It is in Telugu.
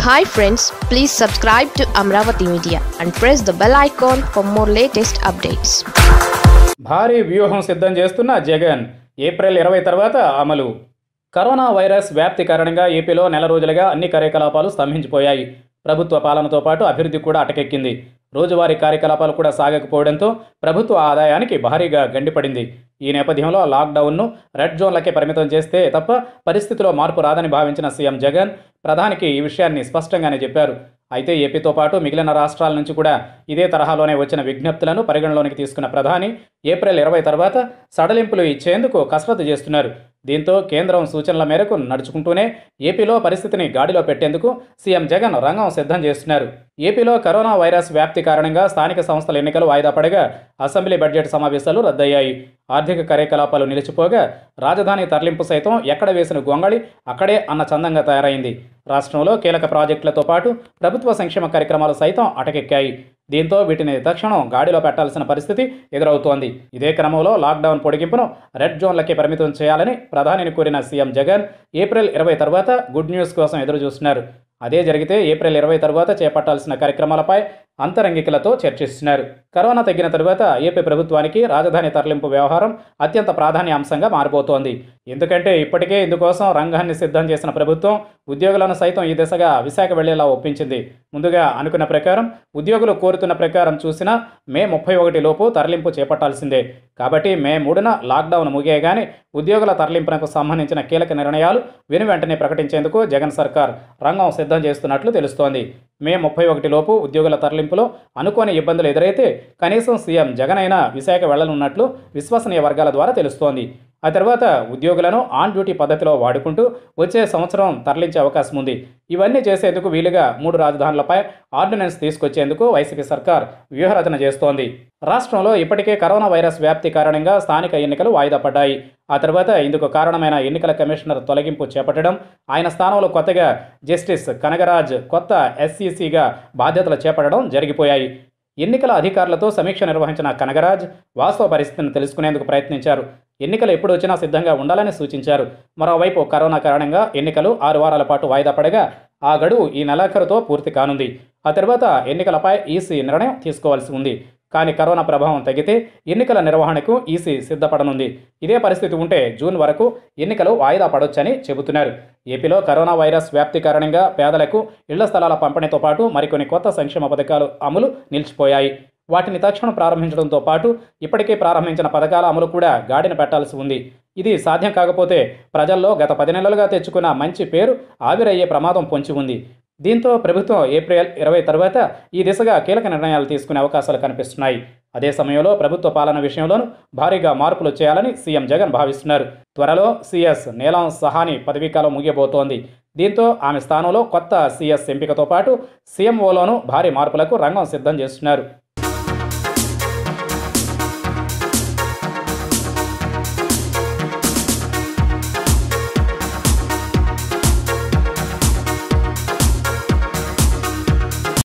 Hi friends, please subscribe to Amravati Media and press the bell icon for more latest updates. భారీ వ్యూహం సిద్ధం చేస్తున్న జగన్ ఏప్రిల్ 20 తర్వాత అమలు. కరోనా వైరస్ వ్యాప్తి కారణంగా ఏపీలో నెల రోజులుగా అన్ని కార్యకలాపాలు స్తంభించిపోయాయి. ప్రభుత్వ పాలనతో పాటు అభివృద్ధి కూడా అటకెక్కింది. రోజువారీ కార్యకలాపాలు కూడా సాగకపోవడంతో ప్రభుత్వ ఆదాయానికి భారీగా గండిపడింది. ఈ నేపథ్యంలో లాక్డౌన్ను రెడ్ జోన్లకే పరిమితం చేస్తే తప్ప పరిస్థితిలో మార్పు రాదని భావించిన సీఎం జగన్ ప్రధానికి ఈ విషయాన్ని స్పష్టంగానే చెప్పారు. అయితే ఏపీతో పాటు మిగిలిన రాష్ట్రాల నుంచి కూడా ఇదే తరహాలోనే వచ్చిన విజ్ఞప్తులను పరిగణలోనికి తీసుకున్న ప్రధాని ఏప్రిల్ 20 తర్వాత సడలింపులు ఇచ్చేందుకు కసరత్తు చేస్తున్నారు. దీంతో కేంద్రం సూచనల మేరకు నడుచుకుంటూనే ఏపీలో పరిస్థితిని గాడిలో పెట్టేందుకు సీఎం జగన్ రంగం సిద్ధం చేస్తున్నారు. ఏపీలో కరోనా వైరస్ వ్యాప్తి కారణంగా స్థానిక సంస్థల ఎన్నికలు వాయిదా పడగా అసెంబ్లీ బడ్జెట్ సమావేశాలు రద్దయ్యాయి. ఆర్థిక కార్యకలాపాలు నిలిచిపోగా రాజధాని తరలింపు సైతం ఎక్కడ వేసిన గొంగళి అక్కడే అన్న చందంగా తయారైంది. రాష్ట్రంలో కీలక ప్రాజెక్టులతో పాటు ప్రభుత్వ సంక్షేమ కార్యక్రమాలు సైతం అటకెక్కాయి. దీంతో వీటిని తక్షణం గాడిలో పెట్టాల్సిన పరిస్థితి ఎదురవుతోంది. ఇదే క్రమంలో లాక్డౌన్ పొడిగింపును రెడ్ జోన్లకే పరిమితం చేయాలని ప్రధానిని కోరిన సీఎం జగన్ ఏప్రిల్ 20 తర్వాత గుడ్ న్యూస్ కోసం ఎదురుచూస్తున్నారు. అదే జరిగితే ఏప్రిల్ 20 తర్వాత చేపట్టాల్సిన కార్యక్రమాలపై అంతరంగికులతో చర్చిస్తున్నారు. కరోనా తగ్గిన తరువాత ఏపీ ప్రభుత్వానికి రాజధాని తరలింపు వ్యవహారం అత్యంత ప్రాధాన్య అంశంగా మారిపోతోంది. ఎందుకంటే ఇప్పటికే ఇందుకోసం రంగాన్ని సిద్ధం చేసిన ప్రభుత్వం ఉద్యోగులను సైతం ఈ దిశగా విశాఖ వెళ్లేలా ఒప్పించింది. ముందుగా అనుకున్న ప్రకారం ఉద్యోగులు కోరుతున్న ప్రకారం చూసినా మే 31 లోపు తరలింపు చేపట్టాల్సిందే. కాబట్టి మే 3న లాక్డౌన్ ముగియగానే ఉద్యోగుల తరలింపునకు సంబంధించిన కీలక నిర్ణయాలు వెనువెంటనే ప్రకటించేందుకు జగన్ సర్కార్ రంగం సిద్ధం చేస్తున్నట్లు తెలుస్తోంది. మే 31 లోపు ఉద్యోగుల తరలింపులో అనుకోని ఇబ్బందులు ఎదురైతే కనీసం సీఎం జగన్ అయినా విశాఖ వెళ్లనున్నట్లు విశ్వసనీయ వర్గాల ద్వారా తెలుస్తోంది. ఆ తర్వాత ఉద్యోగులను ఆన్ డ్యూటీ పద్ధతిలో వాడుకుంటూ వచ్చే సంవత్సరం తరలించే అవకాశం ఉంది. ఇవన్నీ చేసేందుకు వీలుగా 3 రాజధానులపై ఆర్డినెన్స్ తీసుకొచ్చేందుకు వైసీపీ సర్కార్ వ్యూహరచన చేస్తోంది. రాష్ట్రంలో ఇప్పటికే కరోనా వైరస్ వ్యాప్తి కారణంగా స్థానిక ఎన్నికలు వాయిదా పడ్డాయి. ఆ తర్వాత ఇందుకు కారణమైన ఎన్నికల కమిషనర్ తొలగింపు చేపట్టడం, ఆయన స్థానంలో కొత్తగా జస్టిస్ కనగరాజ్ కొత్త ఎస్సీసీగా బాధ్యతలు చేపట్టడం జరిగిపోయాయి. ఎన్నికల అధికారులతో సమీక్ష నిర్వహించిన కనగరాజ్ వాస్తవ పరిస్థితిని తెలుసుకునేందుకు ప్రయత్నించారు. ఎన్నికలు ఎప్పుడు వచ్చినా సిద్ధంగా ఉండాలని సూచించారు. మరోవైపు కరోనా కారణంగా ఎన్నికలు 6 వారాల పాటు వాయిదా పడగా ఆ గడువు ఈ నెలాఖరుతో పూర్తి కానుంది. ఆ తర్వాత ఎన్నికలపై ఈసీ నిర్ణయం తీసుకోవాల్సి ఉంది. కానీ కరోనా ప్రభావం తగ్గితే ఎన్నికల నిర్వహణకు ఈసీ సిద్ధపడనుంది. ఇదే పరిస్థితి ఉంటే జూన్ వరకు ఎన్నికలు వాయిదా పడొచ్చని చెబుతున్నారు. ఏపీలో కరోనా వైరస్ వ్యాప్తి కారణంగా పేదలకు ఇళ్ల స్థలాల పంపిణీతో పాటు మరికొన్ని కొత్త సంక్షేమ పథకాలు అమలు నిలిచిపోయాయి. వాటిని తక్షణం ప్రారంభించడంతో పాటు ఇప్పటికే ప్రారంభించిన పథకాల అమలు కూడా గాడిన పెట్టాల్సి ఉంది. ఇది సాధ్యం కాకపోతే ప్రజల్లో గత 10 నెలలుగా తెచ్చుకున్న మంచి పేరు ఆవిరయ్యే ప్రమాదం పొంచి ఉంది. దీంతో ప్రభుత్వం ఏప్రిల్ 20 తర్వాత ఈ దిశగా కీలక నిర్ణయాలు తీసుకునే అవకాశాలు కనిపిస్తున్నాయి. అదే సమయంలో ప్రభుత్వ పాలన విషయంలోనూ భారీగా మార్పులు చేయాలని సీఎం జగన్ భావిస్తున్నారు. త్వరలో సీఎస్ నీలం సహాని పదవీకాలం ముగియబోతోంది. దీంతో ఆమె స్థానంలో కొత్త సీఎస్ ఎంపికతో పాటు సీఎంఓలోనూ భారీ మార్పులకు రంగం సిద్ధం చేస్తున్నారు.